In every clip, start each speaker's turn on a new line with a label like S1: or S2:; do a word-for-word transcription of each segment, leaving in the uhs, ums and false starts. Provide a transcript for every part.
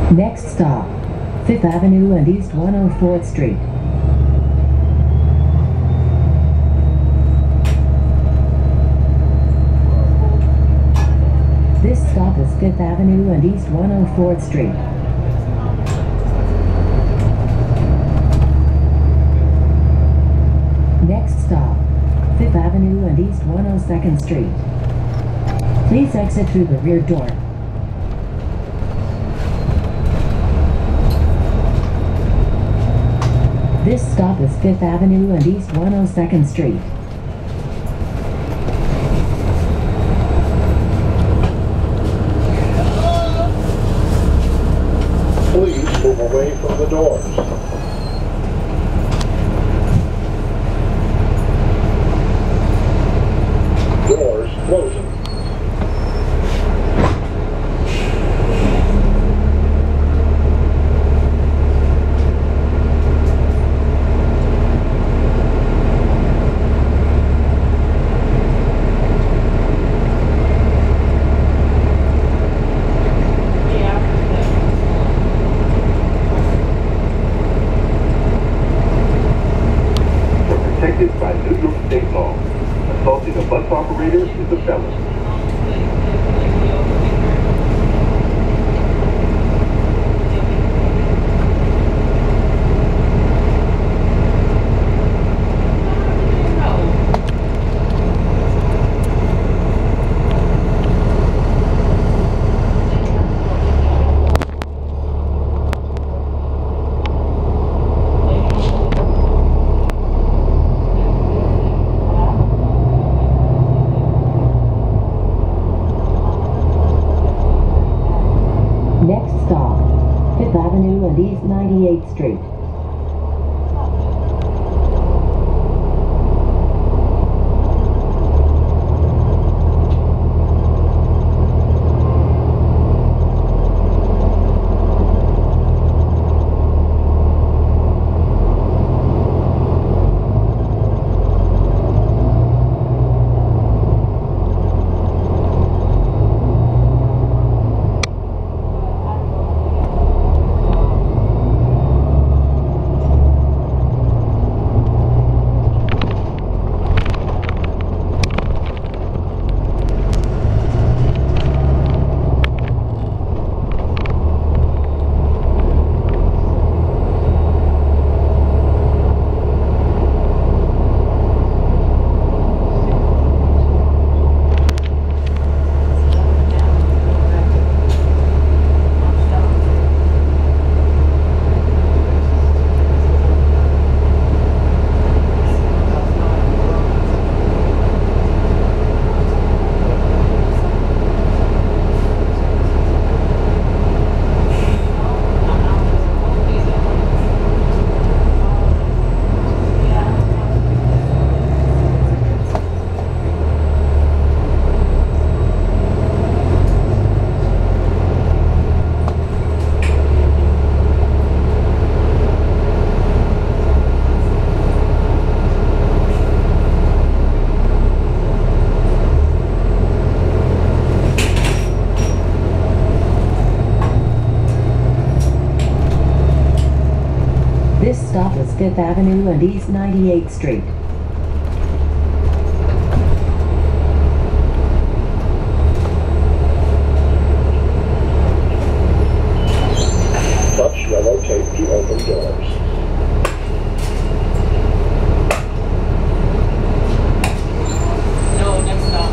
S1: Next stop, Fifth Avenue and East one oh fourth Street. This stop is Fifth Avenue and East one oh fourth Street. Next stop, Fifth Avenue and East one oh second Street. Please exit through the rear door. This stop is Fifth Avenue and East one oh second Street.
S2: Please move away from the doors. Doors closing. Protected by New York State law. Assaulting a bus operator is a felony.
S1: Next stop, Fifth Avenue and East ninety-eighth Street. This stop is Fifth Avenue and East ninety-eighth Street.
S2: Touch yellow tape to open doors.
S3: No, next stop.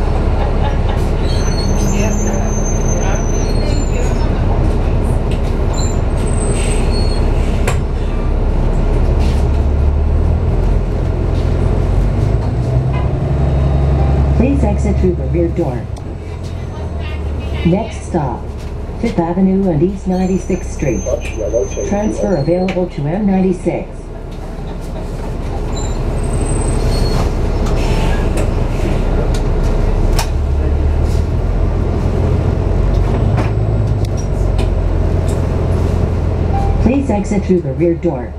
S1: Please exit through the rear door. Next stop, Fifth Avenue and East ninety-sixth Street.
S2: Touch yellow tape.
S1: Transfer available to M ninety-six. Please exit through the rear door.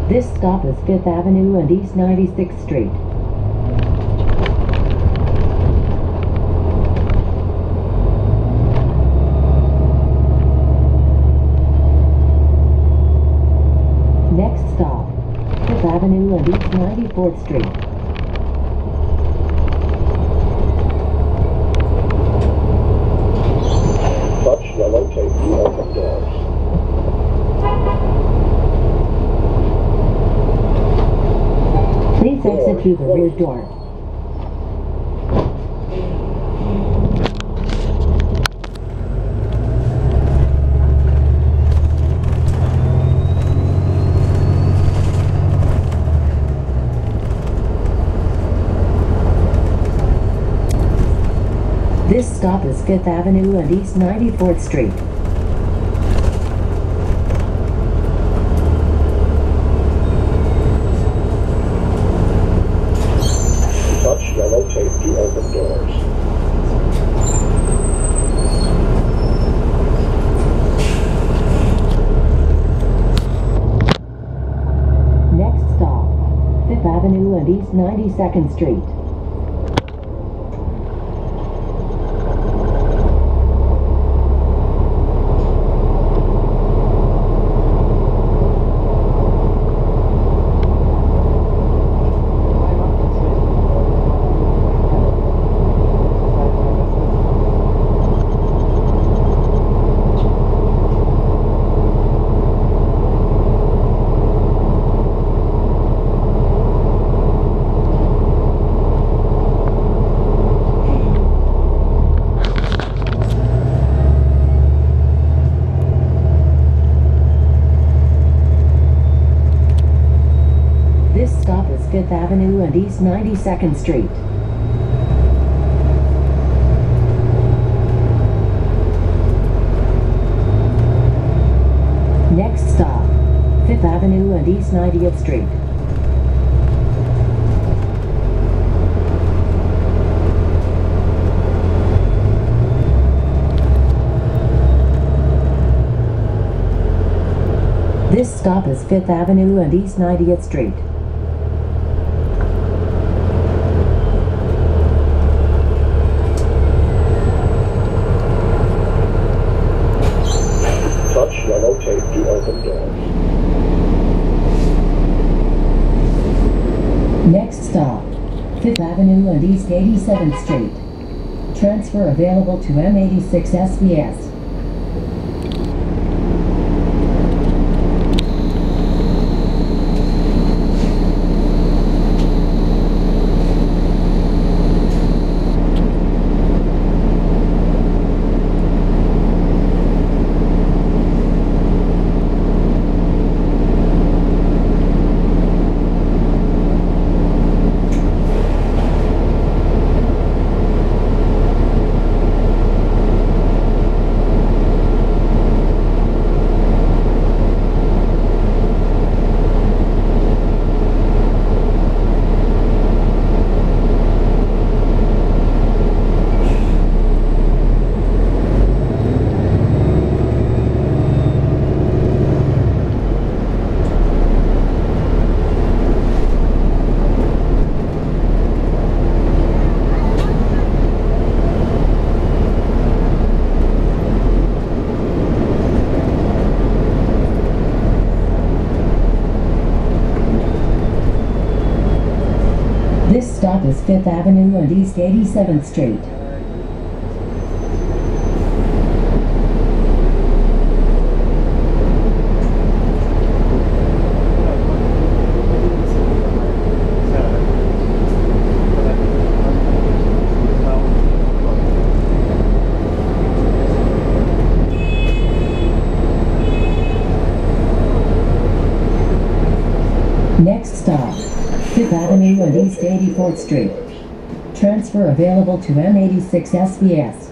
S1: This stop is Fifth Avenue and East ninety-sixth Street. Next stop, Fifth Avenue and East ninety-fourth Street.
S2: Touch yellow tape to open doors.
S1: Please exit through the rear door. This stop is Fifth Avenue and East ninety-fourth Street.
S2: Touch yellow tape to open doors.
S1: Next stop, Fifth Avenue and East ninety-second Street. Fifth Avenue and East ninety-second Street. Next stop, Fifth Avenue and East ninetieth Street. This stop is Fifth Avenue and East ninetieth Street.
S2: Yellow tape to open doors.
S1: Next stop, Fifth Avenue and East eighty-seventh Street. Transfer available to M eighty-six S V S. This stop is Fifth Avenue and East eighty-seventh Street. Next stop, Fifth Avenue and East eighty-fourth Street. Transfer available to M eighty-six S V S.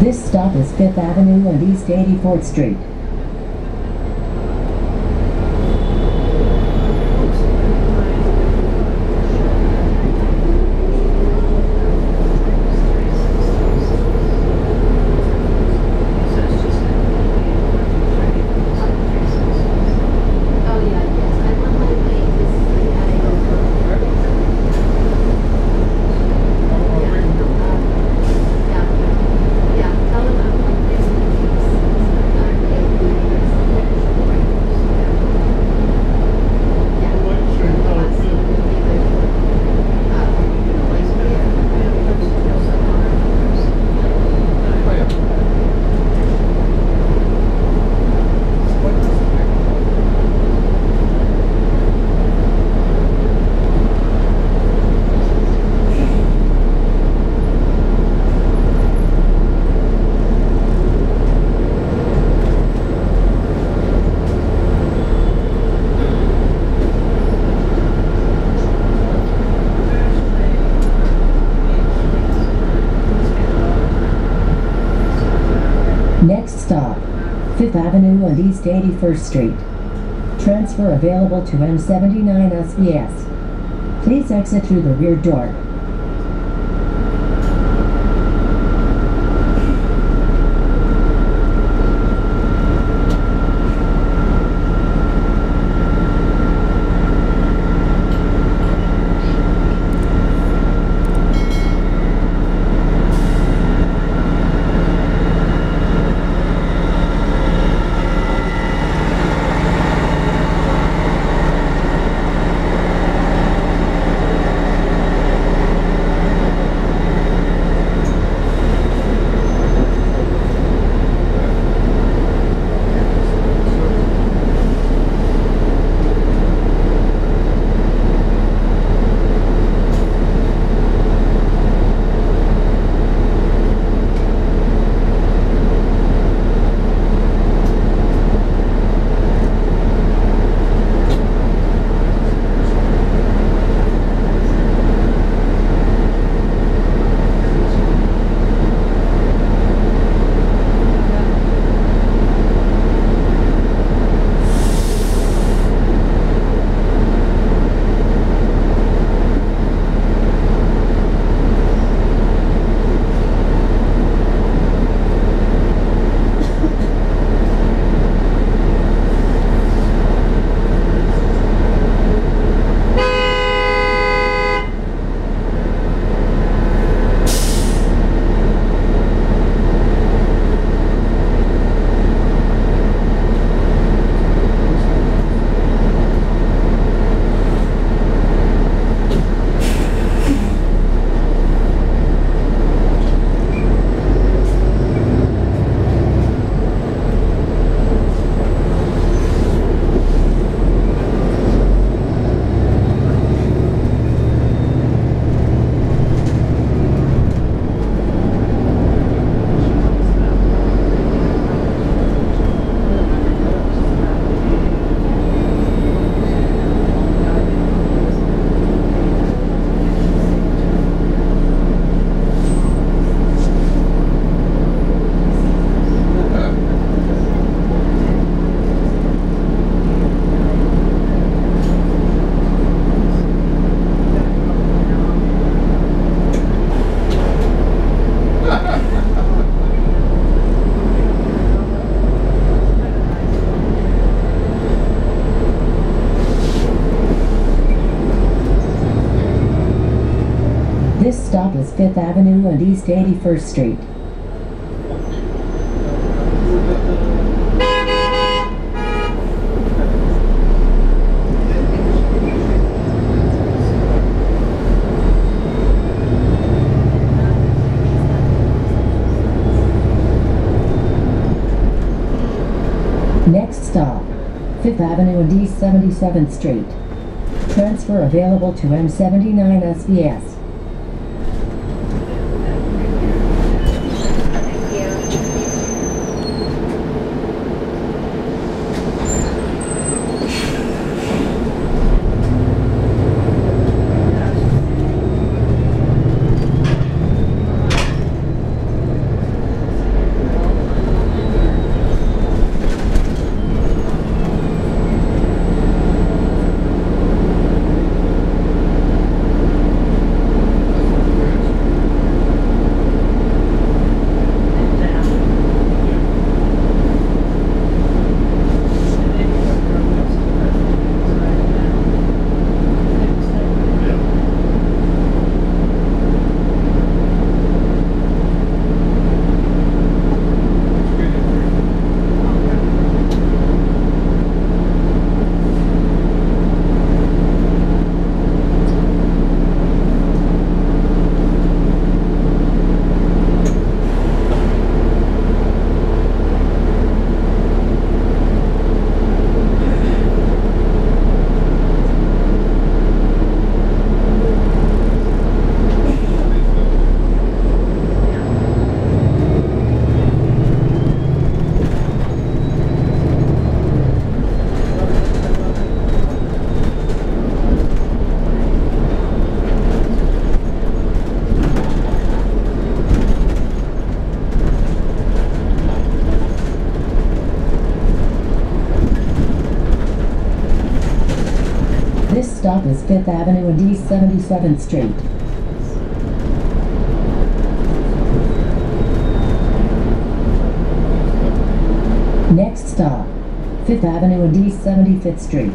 S1: This stop is Fifth Avenue and East eighty-fourth Street. Next stop, Fifth Avenue and East eighty-first Street. Transfer available to M seventy-nine S B S. Please exit through the rear door. This stop is Fifth Avenue and East eighty-first Street. Next stop, Fifth Avenue and East seventy-seventh Street. Transfer available to M seventy-nine S B S. Fifth Avenue and East seventy-seventh Street. Next stop, Fifth Avenue and East seventy-fifth Street.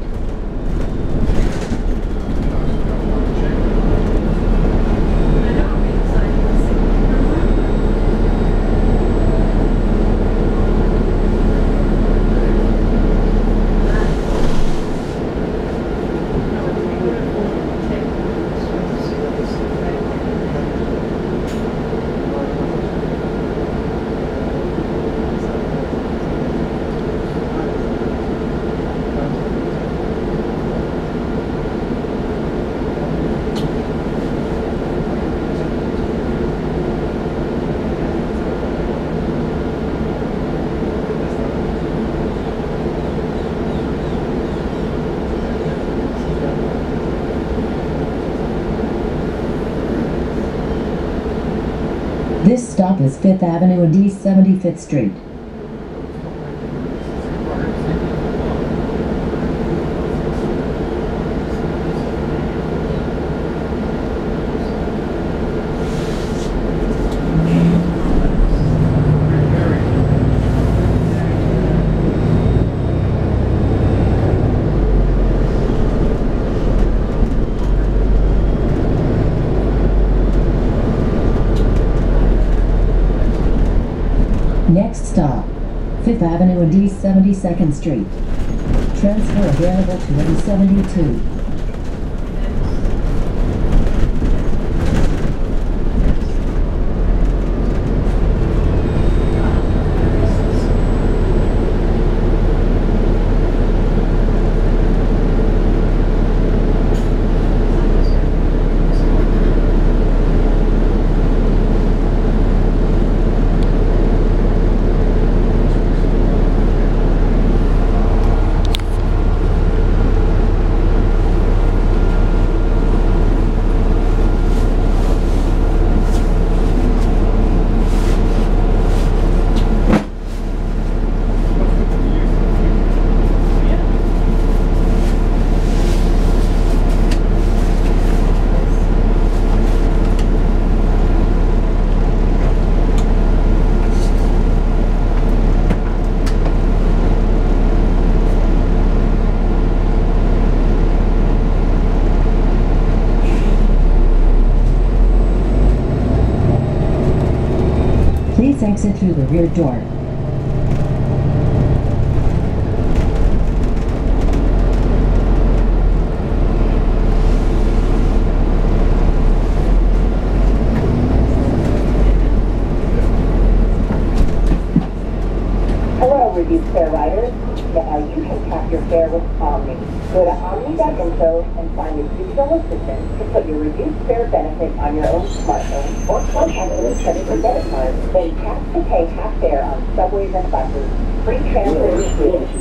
S1: This stop is Fifth Avenue and East seventy-fifth Street. Next stop, Fifth Avenue and East seventy-second Street. Transfer available to M seventy-two. Please exit through the rear door.
S3: Hello, reduced fare riders. Now you can tap your fare with Omni. Go to omni dot info and find a digital assistant to put your reduced fare benefit on your own smartphone or contact with credit or debit card. Then tap to pay half fare on subways and buses. Free transfer is free.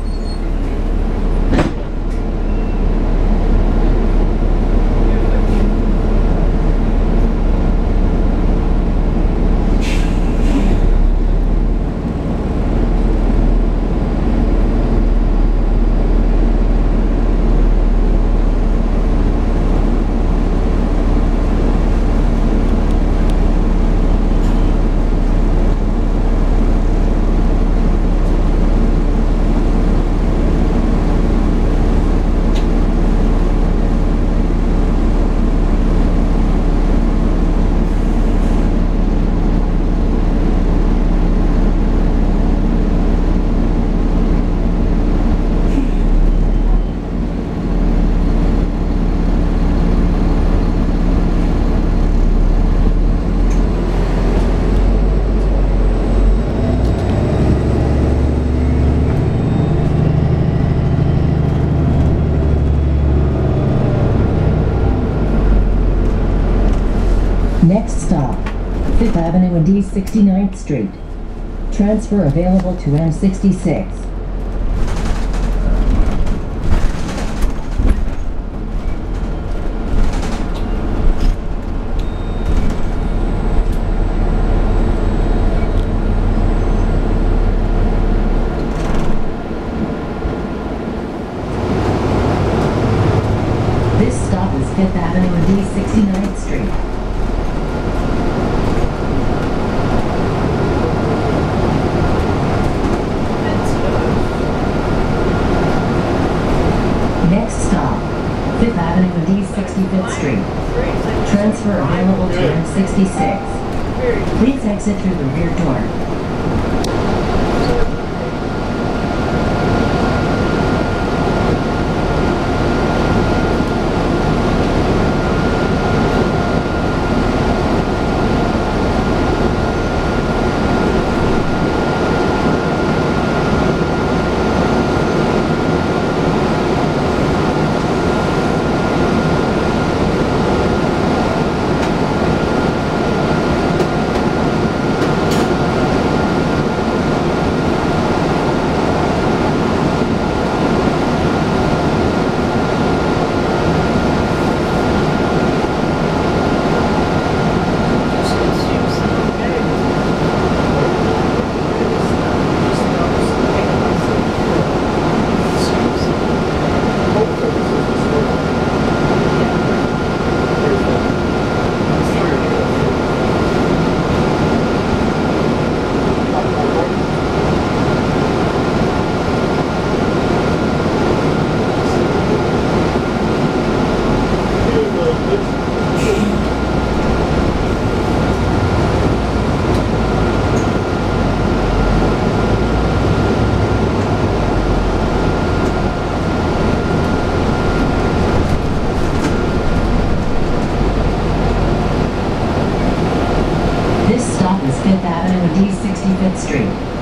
S1: Next stop, Fifth Avenue and East sixty-ninth Street. Transfer available to M sixty-six. This and East sixty-ninth Street. Next stop, Fifth Avenue and East sixty-fifth Street. Transfer available to M sixty-six. Please exit through the rear door. Fifth Avenue and East sixty-fifth Street.